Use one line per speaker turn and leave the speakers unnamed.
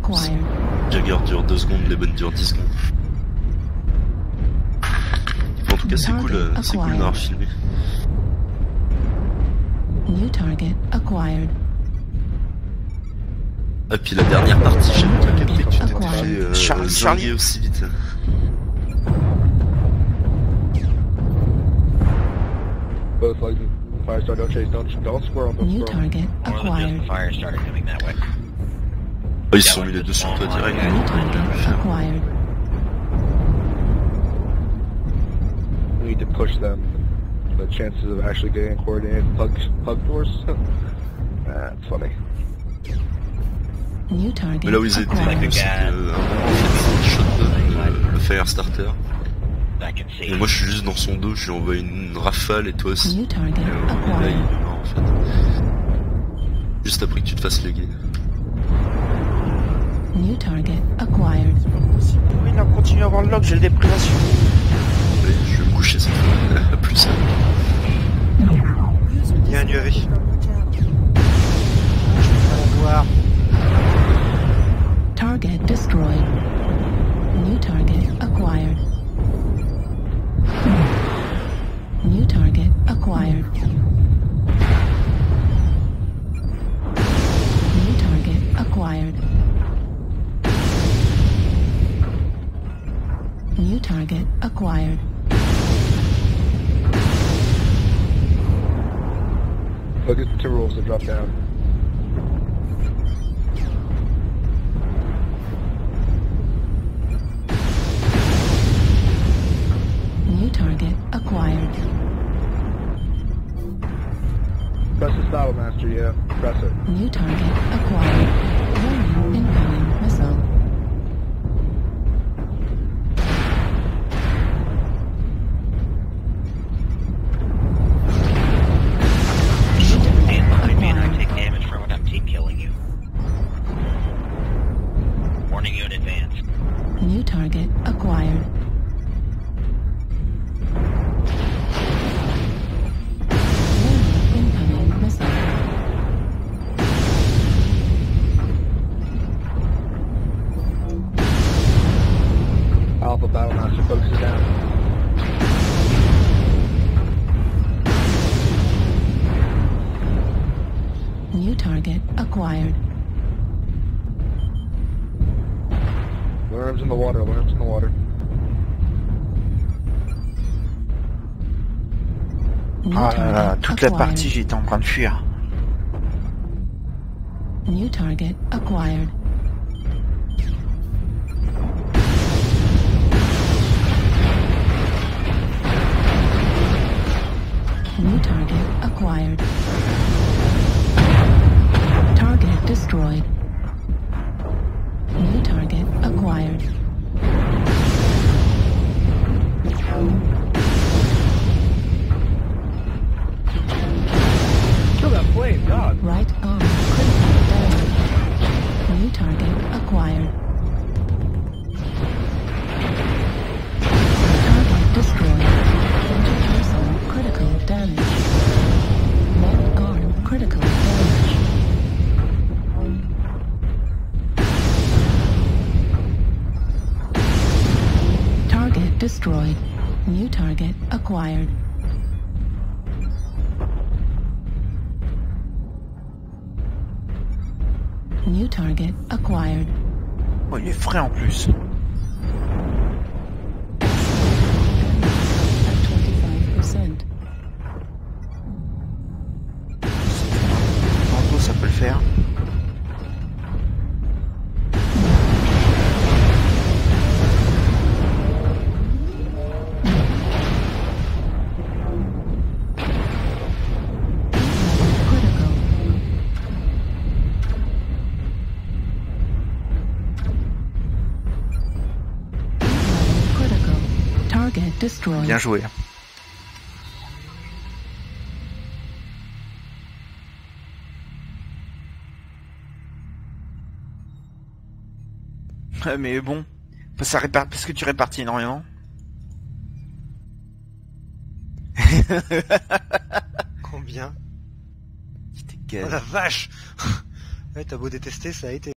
acquired.
Jagger dure 2 secondes, les bonnes durent 10 secondes. En tout cas, c'est cool d'avoir filmé.
New target acquired.
Ah, puis la dernière partie, j'avais pas capté que tu t'étais fait zinguer aussi vite.
Both like Firestar, don't chase, don't squirrel, don't
New
squirrel.
target acquired.
Firestarter coming that way.
Oh, ils se sont mis les deux sur toi direct.
New target acquired.
We need to push them. The chances of actually getting coordinated pug doors. That's funny.
New target
Mais là où ils étaient,
acquired.
c'est qu'à un moment, en fait, c'est shotgun le Firestarter. Et moi, je suis juste dans son dos, je lui envoie une rafale et toi aussi.
New target
Et là, il
acquired.
est mort en fait. Juste après que tu te fasses le gain.
New target acquired.
Oui, là, on continue à avoir le lock, j'ai le déprédation.
Allez, je vais me coucher cette fois. À plus.
Il y a un UAV. Je peux pas la voir.
Target destroyed. New target acquired. New target acquired. New target acquired. New target acquired.
Look at the Timberwolves that drop down.
New target acquired.
Press the Style Master, yeah. Press it.
New target acquired. Warning, incoming missile.
Stand behind me and I take damage from it, I'm team killing you. Warning you in advance.
New target acquired. Warning, incoming missile.
Alpha Battle Master focuses down.
New target acquired.
Worms in the water, worms in the water.
New
Ah là là,
target
toute la
acquired.
partie j'étais en train de fuir.
New target acquired. New target acquired. Target destroyed. New target acquired.
Kill that flame, God!
Right arm critical damage. New target acquired. Target destroyed. Interpersonal critical damage. Left arm critical damage. Target destroyed. New target acquired. New target acquired.
Oh, il est frais en plus.
At 25%.
Manteau, ça peut le faire.
Critical. Critical. Target destroyed.
Bien joué. Ouais, mais bon, ça parce que tu répartis énormément. Combien?
Oh la vache. Ouais, t'as beau détester, ça a été.